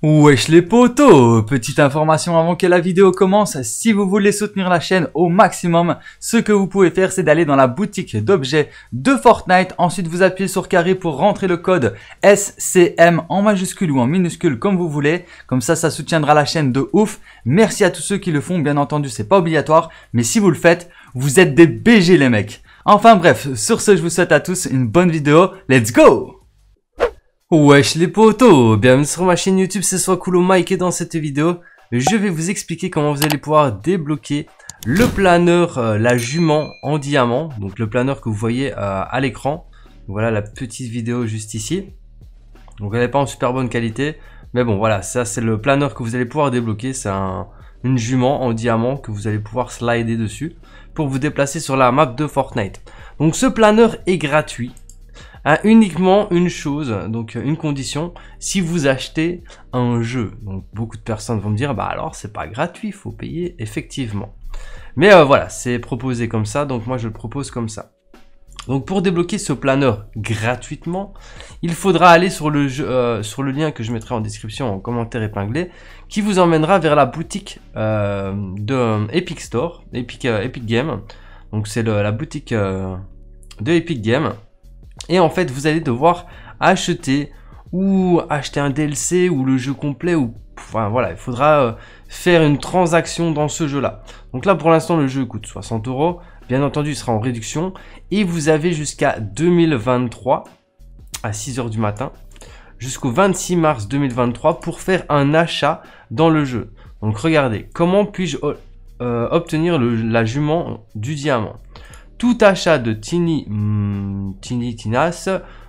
Wesh les potos, petite information avant que la vidéo commence, si vous voulez soutenir la chaîne au maximum, ce que vous pouvez faire c'est d'aller dans la boutique d'objets de Fortnite, ensuite vous appuyez sur carré pour rentrer le code SCM en majuscule ou en minuscule comme vous voulez, comme ça soutiendra la chaîne de ouf. Merci à tous ceux qui le font, bien entendu c'est pas obligatoire, mais si vous le faites, vous êtes des BG les mecs. Enfin bref, sur ce je vous souhaite à tous une bonne vidéo, let's go! Wesh les potos, bienvenue sur ma chaîne YouTube, c'est Swakulo Mike et dans cette vidéo, je vais vous expliquer comment vous allez pouvoir débloquer le planeur, la jument en diamant, donc le planeur que vous voyez à l'écran. Voilà la petite vidéo juste ici. Donc elle n'est pas en super bonne qualité, mais bon voilà, ça c'est le planeur que vous allez pouvoir débloquer, c'est une jument en diamant que vous allez pouvoir slider dessus pour vous déplacer sur la map de Fortnite. Donc ce planeur est gratuit. Uniquement une chose, donc une condition, si vous achetez un jeu. Donc beaucoup de personnes vont me dire, bah alors c'est pas gratuit, il faut payer effectivement. Mais voilà, c'est proposé comme ça, donc moi je le propose comme ça. Donc pour débloquer ce planeur gratuitement, il faudra aller sur le lien que je mettrai en description en commentaire épinglé, qui vous emmènera vers la boutique de Epic Store, Epic Games. Donc c'est la boutique de Epic Games. Et en fait, vous allez devoir acheter un DLC ou le jeu complet ou enfin voilà, il faudra faire une transaction dans ce jeu-là. Donc là, pour l'instant, le jeu coûte 60 €. Bien entendu, il sera en réduction et vous avez jusqu'à 2023 à 6 h du matin jusqu'au 26 mars 2023 pour faire un achat dans le jeu. Donc regardez, comment puis-je obtenir la jument du diamant? Tout achat de Tiny Tinas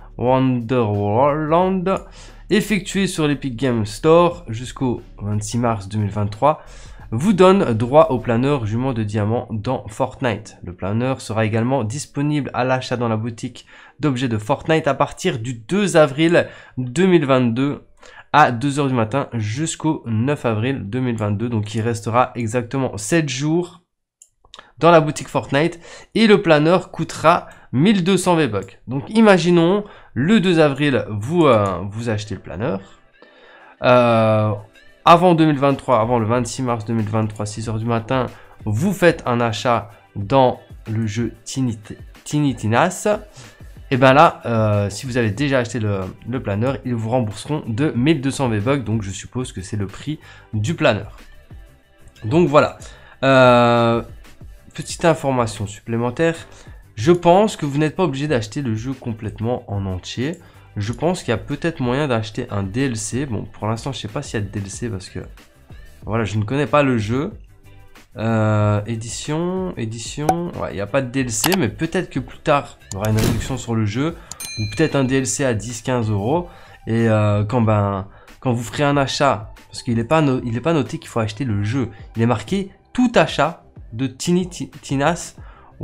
Wonderland effectué sur l'Epic Games Store jusqu'au 26 mars 2023 vous donne droit au planeur jument de diamant dans Fortnite. Le planeur sera également disponible à l'achat dans la boutique d'objets de Fortnite à partir du 2 avril 2022 à 2 h du matin jusqu'au 9 avril 2022. Donc il restera exactement 7 jours dans la boutique Fortnite et le planeur coûtera 1200 V-Bucks. Donc imaginons le 2 avril vous achetez le planeur avant 2023, avant le 26 mars 2023 6 h du matin, vous faites un achat dans le jeu Tiny Tinas. Et ben là si vous avez déjà acheté le planeur, ils vous rembourseront de 1200 V-Bucks, donc je suppose que c'est le prix du planeur. Donc voilà, petite information supplémentaire, je pense que vous n'êtes pas obligé d'acheter le jeu complètement en entier. Je pense qu'il y a peut-être moyen d'acheter un DLC. Bon, pour l'instant, je sais pas s'il y a de DLC parce que voilà, je ne connais pas le jeu. Édition, ouais, il n'y a pas de DLC, mais peut-être que plus tard, il y aura une réduction sur le jeu ou peut-être un DLC à 10-15 €. Et quand vous ferez un achat, parce qu'il n'est pas noté qu'il faut acheter le jeu, il est marqué tout achat de Tiny Tinas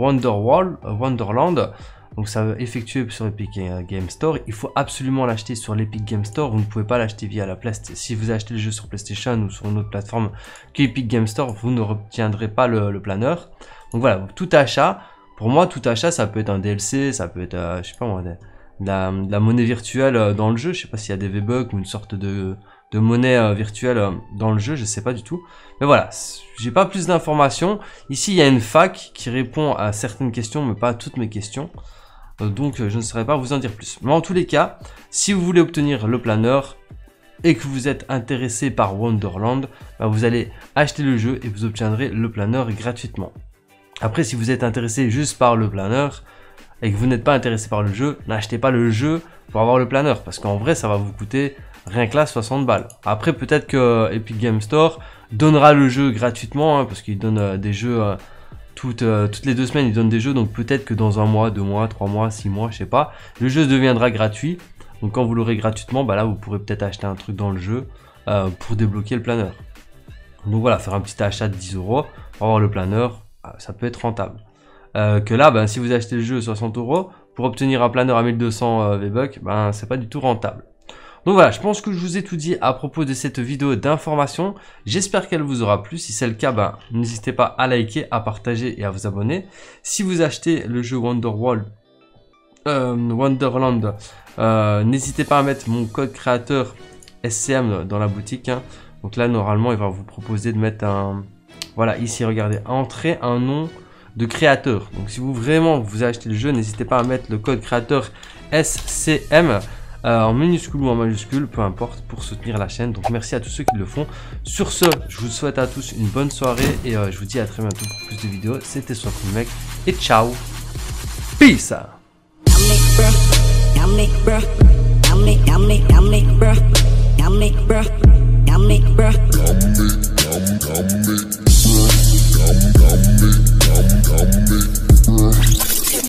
Wonderland, donc ça va effectuer sur Epic Game Store. Il faut absolument l'acheter sur l'Epic Game Store, vous ne pouvez pas l'acheter via la PlayStation. Si vous achetez le jeu sur PlayStation ou sur une autre plateforme que Epic Game Store, vous ne retiendrez pas le planeur. Donc voilà, tout achat, pour moi tout achat ça peut être un DLC, ça peut être je sais pas moi, de la monnaie virtuelle dans le jeu, je sais pas s'il y a des V-Bucks ou une sorte de monnaie virtuelle dans le jeu, je sais pas du tout. Mais voilà, j'ai pas plus d'informations. Ici, il y a une fac qui répond à certaines questions, mais pas à toutes mes questions. Donc, je ne saurais pas vous en dire plus. Mais en tous les cas, si vous voulez obtenir le planeur et que vous êtes intéressé par Wonderland, bah, vous allez acheter le jeu et vous obtiendrez le planeur gratuitement. Après, si vous êtes intéressé juste par le planeur et que vous n'êtes pas intéressé par le jeu, n'achetez pas le jeu pour avoir le planeur. Parce qu'en vrai, ça va vous coûter rien que là 60 balles. Après peut-être que Epic Game Store donnera le jeu gratuitement, hein, parce qu'il donne des jeux toutes les 2 semaines, il donne des jeux, donc peut-être que dans 1 mois, 2 mois, 3 mois, 6 mois, je sais pas, le jeu deviendra gratuit. Donc quand vous l'aurez gratuitement, bah là vous pourrez peut-être acheter un truc dans le jeu pour débloquer le planeur. Donc voilà, faire un petit achat de 10 € pour avoir le planeur, ça peut être rentable. Que là, ben, si vous achetez le jeu 60 € pour obtenir un planeur à 1200 V-Bucks, ben c'est pas du tout rentable. Donc voilà, je pense que je vous ai tout dit à propos de cette vidéo d'information. J'espère qu'elle vous aura plu. Si c'est le cas, ben, n'hésitez pas à liker, à partager et à vous abonner. Si vous achetez le jeu Wonderland, n'hésitez pas à mettre mon code créateur SCM dans la boutique. Hein. Donc là, normalement, il va vous proposer de mettre un... Voilà, ici, regardez, entrer un nom de créateur. Donc si vous vraiment vous achetez le jeu, n'hésitez pas à mettre le code créateur SCM en minuscule ou en majuscule, peu importe, pour soutenir la chaîne. Donc merci à tous ceux qui le font. Sur ce, je vous souhaite à tous une bonne soirée et je vous dis à très bientôt pour plus de vidéos. C'était SoisCoolMec et ciao. Peace.